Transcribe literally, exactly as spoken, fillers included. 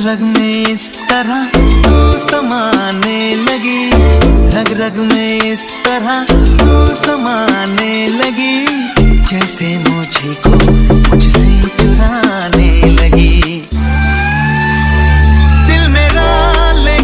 रग में इस तरह तू समाने लगी, रग रग में इस तरह तू समाने लगी, जैसे मुझे को